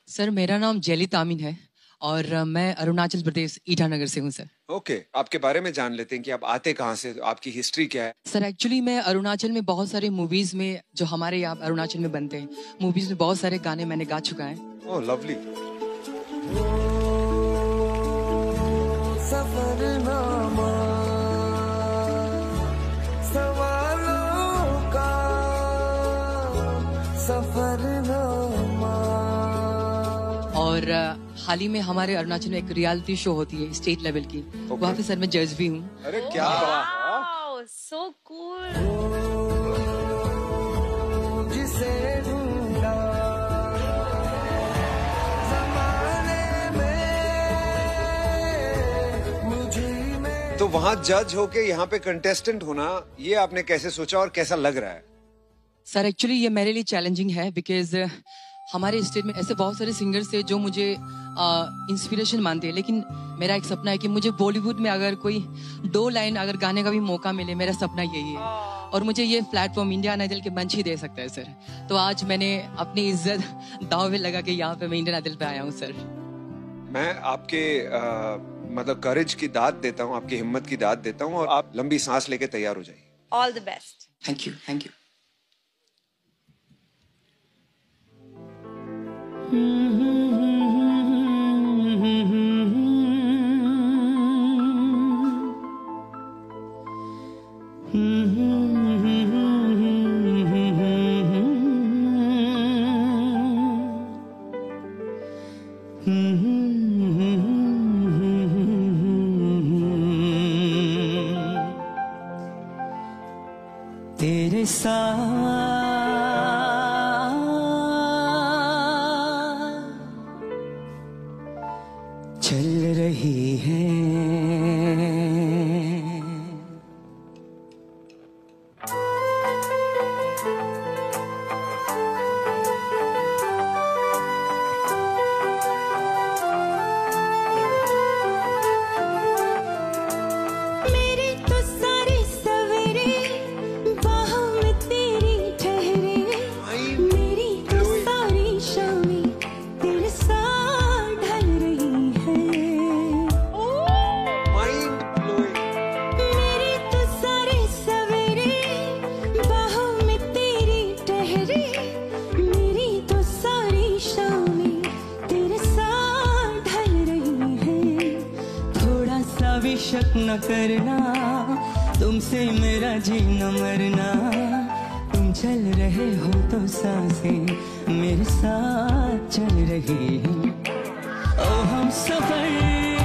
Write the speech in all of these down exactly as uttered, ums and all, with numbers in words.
Sir मेरा नाम jelly Tamin है और मैं अरुणाचल प्रदेश ईटानगर से हूँ सर। ओके okay, आपके बारे में जान लेते हैं कि आप आते कहाँ से, आपकी हिस्ट्री क्या है। सर एक्चुअली मैं अरुणाचल में बहुत सारे मूवीज में जो हमारे यहाँ अरुणाचल में बनते हैं मूवीज में बहुत सारे गाने मैंने गा चुका है। ओह लवली। सफरनामा सवालों का सफरनामा। और हाल ही में हमारे अरुणाचल में एक रियलिटी शो होती है स्टेट लेवल की, okay. वहाँ पे सर मैं जज भी हूँ। अरे क्या बात, सो कूल। जिसे ढूंढा ज़माने में मुझे में। तो वहाँ जज होके यहाँ पे कंटेस्टेंट होना, ये आपने कैसे सोचा और कैसा लग रहा है? सर एक्चुअली ये मेरे लिए चैलेंजिंग है बिकॉज हमारे स्टेट में ऐसे बहुत सारे सिंगर्स थे जो मुझे इंस्पिरेशन मानते हैं, लेकिन मेरा एक सपना है कि मुझे बॉलीवुड में अगर कोई दो लाइन अगर गाने का भी मौका मिले, मेरा सपना यही है। और मुझे ये प्लेटफॉर्म इंडियन आइडल के मंच ही दे सकता है सर। तो आज मैंने अपनी इज्जत दांव में लगा के यहाँ पे मैं इंडियन आइडल पे आया हूँ सर। मैं आपके आ, मतलब करेज की दाद देता हूँ, आपकी हिम्मत की दाद देता हूँ और आप लंबी सांस लेके तैयार हो जाइए। All the best. Thank you thank you. तेरे साथ चल रही है शक न करना, तुमसे मेरा जीना मरना। तुम चल रहे हो तो सांसें मेरे साथ चल रही हैं। ओ हम सफर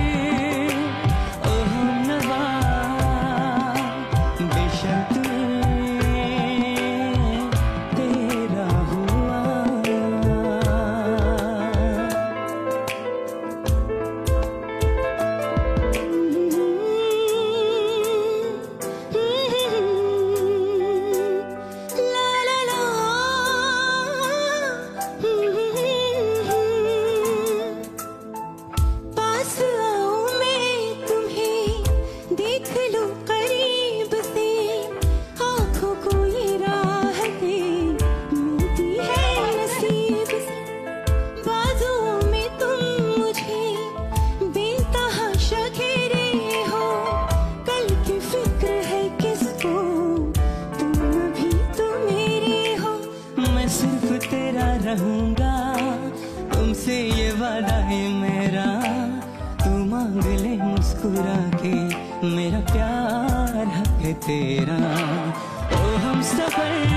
रहूंगा, तुमसे ये वादा है मेरा। तू मांग ले मुस्कुरा के, मेरा प्यार हक है तेरा। ओ हम सफर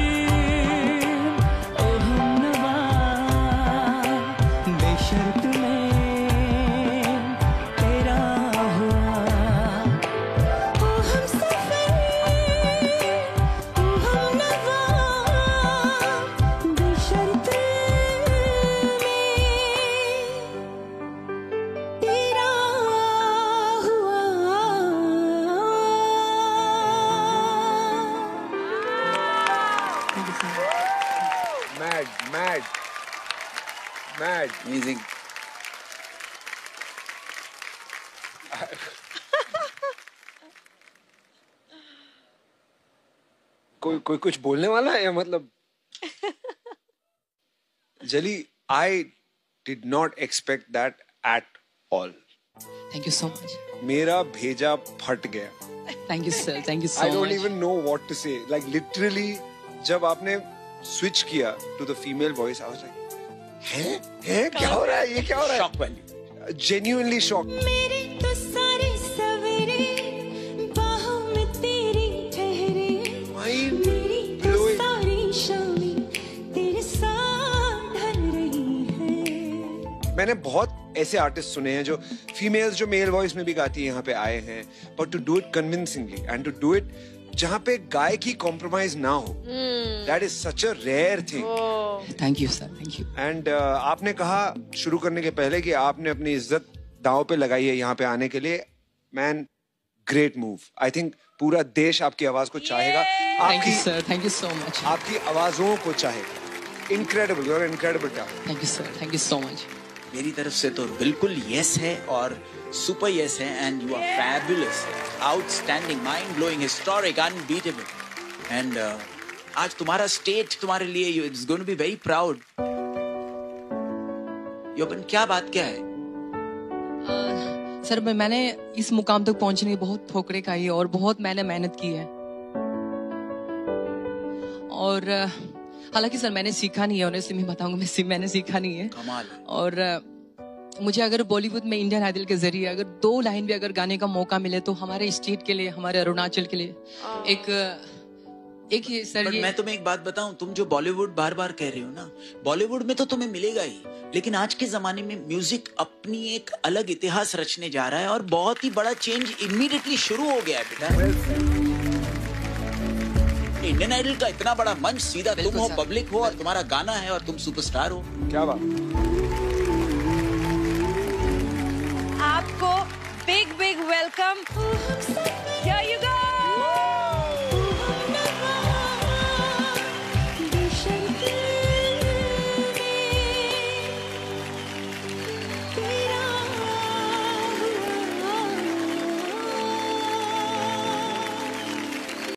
ओ हम नवा, बेशर्त में तेरा हुआ। ओ हम सफर ओ हम नवा, बेशर्त Mad, mad, mad. Amazing. कोई कोई कुछ बोलने वाला है या मतलब? जली, I Did not expect that at all. Thank you so much. मेरा भेजा फट गया. Thank you sir. Thank you so I don't much. even know what to say. Like literally, जब आपने switch किया to the female voice, I was like, हैं हैं क्या हो रहा है? ये क्या हो रहा है? Shock value. Genuinely shocked. मेरे तो सारे सवेरे बाहों में तेरी ठहरे, Mind मेरी तो blowing. सारी शामें तेरे साथ ढल रही है. मैंने बहुत ऐसे आर्टिस्ट सुने हैं जो फीमेल्स जो मेल वॉइस में भी गाती है यहाँ पे आए हैं, but to do it convincingly and to do it जहाँ पे गायकी कॉम्प्रोमाइज ना हो, that is such a rare thing. Thank you sir. Thank you. And आपने कहा शुरू करने के पहले कि आपने अपनी इज्जत दांव पे लगाई है यहाँ पे आने के लिए. Man, great move. I think पूरा देश आपकी आवाज को चाहेगा. Thank you आपकी sir. Thank you so much. आपकी आवाजों को चाहेगा. Incredible, you are incredible talent. Thank you sir. Thank you so much. मेरी तरफ से तो बिल्कुल यस है और सुपर यस है. And you are fabulous, outstanding, mind blowing, historic, unbeatable. And आज तुम्हारा स्टेट तुम्हारे लिए it's going to be very proud. योपन, क्या बात क्या है? Uh, सर मैं- मैंने इस मुकाम तक पहुंचने की बहुत ठोकरें खाई है और बहुत मैंने मेहनत की है. और uh, हालांकि सर मैंने सीखा नहीं है, ऑनेस्टली मैं बताऊंगा, मैं सी- मैंने सीखा नहीं है. कमाल. और uh, मुझे अगर बॉलीवुड में इंडियन आइडल के जरिए अगर दो लाइन भी अगर गाने का मौका मिले तो हमारे स्टेट के लिए, हमारे अरुणाचल के लिए एक uh, एक ये सर बट ये मैं तुम्हें एक बात बताऊं, तुम जो बॉलीवुड बार बार कह रहे हो ना, बॉलीवुड में तो तुम्हें मिलेगा ही, लेकिन आज के जमाने में म्यूजिक अपनी एक अलग इतिहास रचने जा रहा है और बहुत ही बड़ा चेंज इमीडिएटली शुरू हो गया है बेटा. इंडियन आइडल का इतना बड़ा मंच, सीधा तुम बिल्कुल हो, सर. पब्लिक हो और तुम्हारा गाना है और तुम सुपरस्टार हो. क्या बात. आपको big big welcome. Here you go.